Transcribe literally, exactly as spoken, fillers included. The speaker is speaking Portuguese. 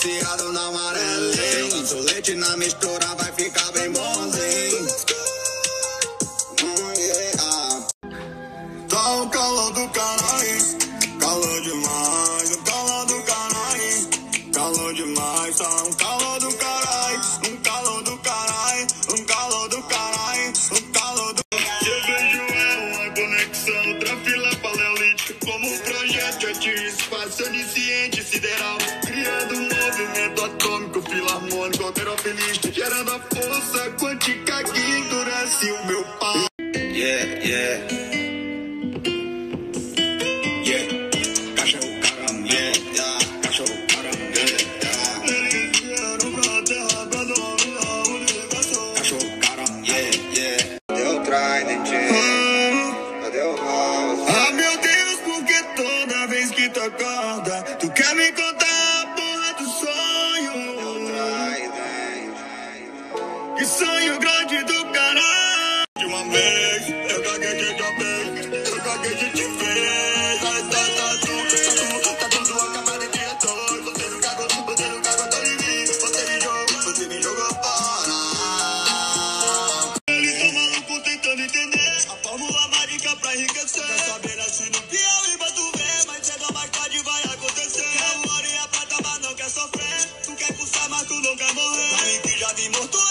viciado na amarelinha. O leite na mistura vai ficar bem bonzinho. Oh, yeah. Tá o calor do caralho, calor demais, o calor do caralho, calor demais, tá um calor do caralho, um calor do caralho, um calor do caralho, um calor do caralho. Eu vejo é uma conexão, outra fila paleolítica, como um projétil de espaço onisciente sideral, criando um movimento atômico, filarmônico, alterofilista, gerando a força quântica que endurece o meu pau. Yeah, yeah. Ah, meu Deus, porque toda vez que tu acorda, tu quer me contar a porra do sonho. Que sonho grande do caralho. De uma vez, eu caguei de te amei, eu caguei de te ver. Tá, tá, tá, tudo, tá tudo acabado de dia todo. Você não cagou, você não cagou, tô de mim. Você me jogou, você me jogou fora. Eles tão malucos tentando entender a fórmula mágica pra enriquecer. Quer saber assim no Piauí, mas tu vê, mas cedo ou mais tarde vai acontecer. Quer o ouro e a prata, mas não quer sofrer. Tu quer pulsar, mas tu não quer morrer. Pra mim que já vi morto.